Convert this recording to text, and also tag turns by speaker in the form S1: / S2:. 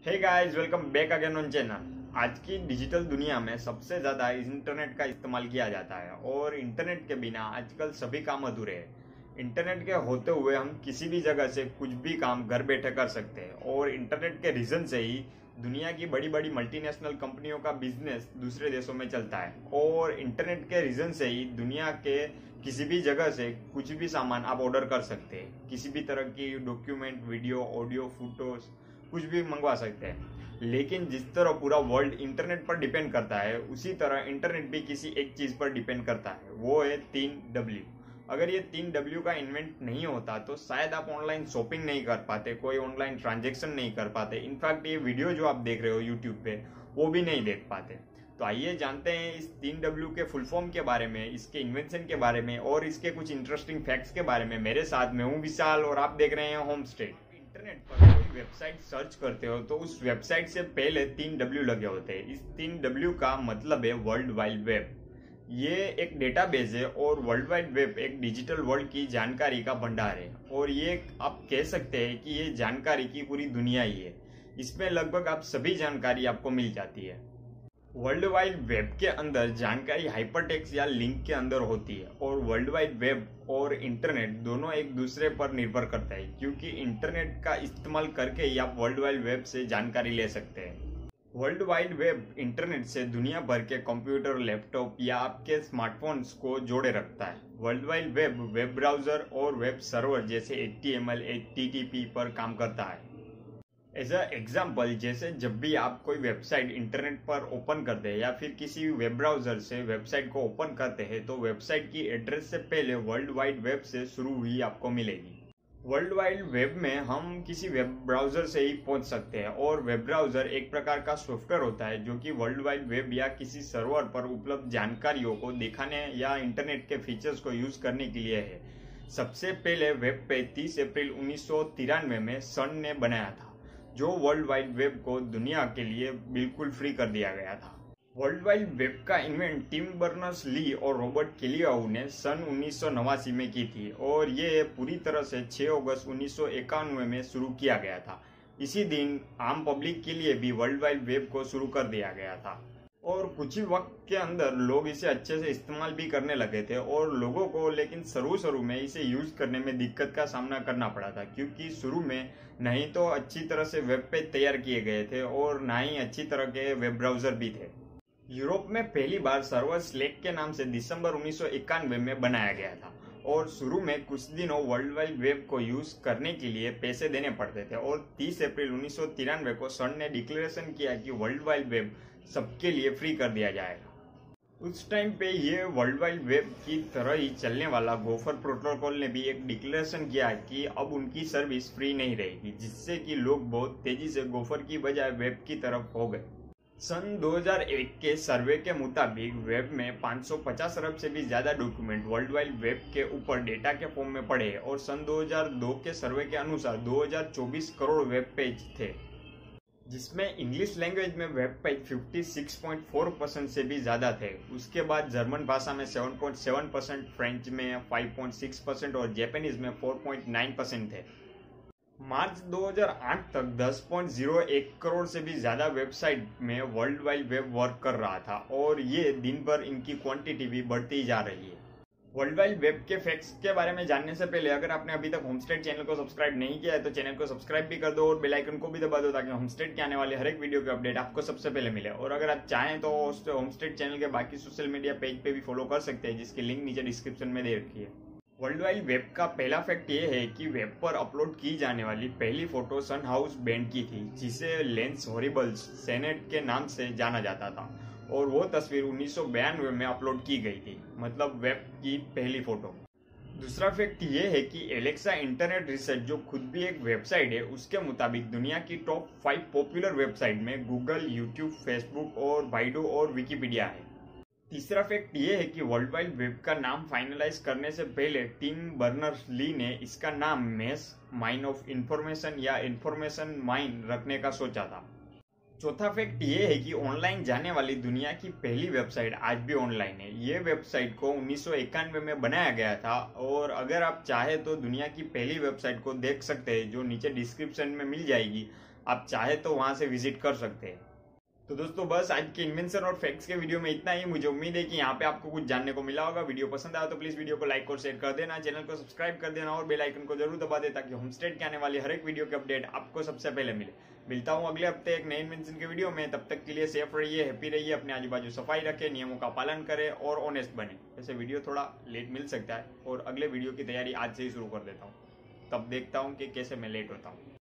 S1: Hey guys, welcome back again on channel. आज की digital दुनिया में सबसे ज़्यादा इंटरनेट का इस्तेमाल किया जाता है और इंटरनेट के बिना आजकल सभी काम अधूरे हैं। इंटरनेट के होते हुए हम किसी भी जगह से कुछ भी काम घर बैठे कर सकते हैं और इंटरनेट के रीज़न से ही दुनिया की बड़ी बड़ी मल्टीनेशनल कंपनियों का बिजनेस दूसरे देशों में चलता है और इंटरनेट के रीज़न से ही दुनिया के किसी भी जगह से कुछ भी सामान आप ऑर्डर कर सकते हैं। किसी भी तरह की डॉक्यूमेंट, वीडियो, ऑडियो, फोटोज कुछ भी मंगवा सकते हैं। लेकिन जिस तरह पूरा वर्ल्ड इंटरनेट पर डिपेंड करता है उसी तरह इंटरनेट भी किसी एक चीज पर डिपेंड करता है, वो है 3W। अगर ये 3W का इन्वेंट नहीं होता तो शायद आप ऑनलाइन शॉपिंग नहीं कर पाते, कोई ऑनलाइन ट्रांजेक्शन नहीं कर पाते, इनफैक्ट ये वीडियो जो आप देख रहे हो यूट्यूब पे वो भी नहीं देख पाते। तो आइए जानते हैं इस 3W के फुल फॉर्म के बारे में, इसके इन्वेंशन के बारे में और इसके कुछ इंटरेस्टिंग फैक्ट्स के बारे में। मेरे साथ में हूँ विशाल और आप देख रहे हैं होमस्टेड। इंटरनेट पर कोई वेबसाइट सर्च करते हो तो उस वेबसाइट से पहले 3W लगे होते हैं। इस 3W का मतलब है वर्ल्ड वाइड वेब। ये एक डेटाबेस है और वर्ल्ड वाइड वेब एक डिजिटल वर्ल्ड की जानकारी का भंडार है और ये आप कह सकते हैं कि ये जानकारी की पूरी दुनिया ही है। इसमें लगभग आप सभी जानकारी आपको मिल जाती है। वर्ल्ड वाइड वेब के अंदर जानकारी हाइपरटेक्स्ट या लिंक के अंदर होती है और वर्ल्ड वाइड वेब और इंटरनेट दोनों एक दूसरे पर निर्भर करता है, क्योंकि इंटरनेट का इस्तेमाल करके ही आप वर्ल्ड वाइड वेब से जानकारी ले सकते हैं। वर्ल्ड वाइड वेब इंटरनेट से दुनिया भर के कंप्यूटर, लैपटॉप या आपके स्मार्टफोन्स को जोड़े रखता है। World wide web web browser और वेब सर्वर जैसे HTML, HTTP पर काम करता है। एज अ एग्जाम्पल, जैसे जब भी आप कोई वेबसाइट इंटरनेट पर ओपन करते हैं या फिर किसी वेब ब्राउजर से वेबसाइट को ओपन करते हैं तो वेबसाइट की एड्रेस से पहले वर्ल्ड वाइड वेब से शुरू हुई आपको मिलेगी। वर्ल्ड वाइड वेब में हम किसी वेब ब्राउजर से ही पहुंच सकते हैं और वेब ब्राउजर एक प्रकार का सॉफ्टवेयर होता है जो कि वर्ल्ड वाइड वेब या किसी सर्वर पर उपलब्ध जानकारियों को दिखाने या इंटरनेट के फीचर्स को यूज करने के लिए है। सबसे पहले वेब पेज 30 अप्रैल 1993 में सन ने बनाया था, जो वर्ल्ड वाइड वेब को दुनिया के लिए बिल्कुल फ्री कर दिया गया था। वर्ल्ड वाइड वेब का इन्वेंट टिम बर्नर्स-ली और रॉबर्ट केलियाहू ने सन 1989 में की थी और ये पूरी तरह से 6 अगस्त 1991 में शुरू किया गया था। इसी दिन आम पब्लिक के लिए भी वर्ल्ड वाइड वेब को शुरू कर दिया गया था और कुछ ही वक्त के अंदर लोग इसे अच्छे से इस्तेमाल भी करने लगे थे और लोगों को लेकिन शुरू में इसे यूज करने में दिक्कत का सामना करना पड़ा था, क्योंकि शुरू में नहीं तो अच्छी तरह से वेब पेज तैयार किए गए थे और ना ही अच्छी तरह के वेब ब्राउजर भी थे। यूरोप में पहली बार सर्वर स्लेक के नाम से दिसंबर 1991 में बनाया गया था और शुरू में कुछ दिनों वर्ल्ड वाइड वेब को यूज करने के लिए पैसे देने पड़ते थे और 30 अप्रैल 1993 को सन ने डिक्लेरेशन किया कि वर्ल्ड वाइड वेब सबके लिए फ्री कर दिया जाएगा। उस टाइम पे ये वर्ल्ड वाइड वेब की तरह ही चलने वाला गोफर प्रोटोकॉल ने भी एक डिक्लेरेशन किया कि अब उनकी सर्विस फ्री नहीं रहेगी, जिससे कि लोग बहुत तेजी से गोफर की बजाय वेब की तरफ हो गए। सन 2001 के सर्वे के मुताबिक वेब में 550 अरब से भी ज्यादा डॉक्यूमेंट वर्ल्ड वाइड वेब के ऊपर डेटा के फॉर्म में पड़े और सन 2002 के सर्वे के अनुसार 2024 करोड़ वेब पेज थे, जिसमें इंग्लिश लैंग्वेज में वेब पेज 56.4% से भी ज्यादा थे। उसके बाद जर्मन भाषा में 7.7%, फ्रेंच में 5.6% और जापानीज में 4.9% थे। मार्च 2008 तक 10.01 करोड़ से भी ज्यादा वेबसाइट में वर्ल्ड वाइड वेब वर्क कर रहा था और ये दिन भर इनकी क्वांटिटी भी बढ़ती जा रही है। वर्ल्ड वाइड वेब के फैक्ट्स के बारे में जानने से पहले अगर आपने अभी तक होमस्टेड चैनल को सब्सक्राइब नहीं किया है तो चैनल को सब्सक्राइब भी कर दो और बेल आइकन को भी दबा दो, ताकि होमस्टेड के आने वाले हर एक वीडियो के अपडेट आपको सबसे पहले मिले। और अगर आप चाहें तो होमस्टेड चैनल के बाकी सोशल मीडिया पेज पे भी फॉलो कर सकते हैं, जिसकी लिंक नीचे डिस्क्रिप्शन में दे रखी है। वर्ल्ड वाइड वेब का पहला फैक्ट ये है कि वेब पर अपलोड की जाने वाली पहली फोटो सन हाउस बैंड की थी, जिसे लेंस हॉरिबल्स सेनेट के नाम से जाना जाता था और वो तस्वीर 1992 में अपलोड की गई थी, मतलब वेब की पहली फोटो। दूसरा फैक्ट ये है कि एलेक्सा इंटरनेट रिसर्च, जो खुद भी एक वेबसाइट है, उसके मुताबिक दुनिया की टॉप 5 पॉपुलर वेबसाइट में गूगल, यूट्यूब, फेसबुक और बाइडू और विकिपीडिया है। तीसरा फैक्ट ये है कि वर्ल्ड वाइड वेब का नाम फाइनलाइज करने से पहले टिम बर्नर्स-ली ने इसका नाम मेस माइन ऑफ इंफॉर्मेशन या इंफॉर्मेशन माइन रखने का सोचा था। चौथा फैक्ट ये है कि ऑनलाइन जाने वाली दुनिया की पहली वेबसाइट आज भी ऑनलाइन है। ये वेबसाइट को 1991 में बनाया गया था और अगर आप चाहे तो दुनिया की पहली वेबसाइट को देख सकते हैं, जो नीचे डिस्क्रिप्शन में मिल जाएगी। आप चाहे तो वहां से विजिट कर सकते हैं। तो दोस्तों बस आज के इन्वेंशन और फैक्ट्स के वीडियो में इतना ही। मुझे उम्मीद है कि यहाँ पे आपको कुछ जानने को मिला होगा। वीडियो पसंद आया तो प्लीज वीडियो को लाइक और शेयर कर देना, चैनल को सब्सक्राइब कर देना और बेल आइकन को जरूर दबा दे ताकि होमस्टेड के आने वाली हर एक वीडियो के अपडेट आपको सबसे पहले मिले। मिलता हूँ अगले हफ्ते एक नए इन्वेंशन के वीडियो में। तब तक के लिए सेफ रहिए, हैप्पी रहिए, अपने आजू बाजू सफाई रखें, नियमों का पालन करें और ऑनेस्ट बने। वैसे वीडियो थोड़ा लेट मिल सकता है और अगले वीडियो की तैयारी आज से ही शुरू कर देता हूँ, तब देखता हूँ कि कैसे मैं लेट होता हूँ।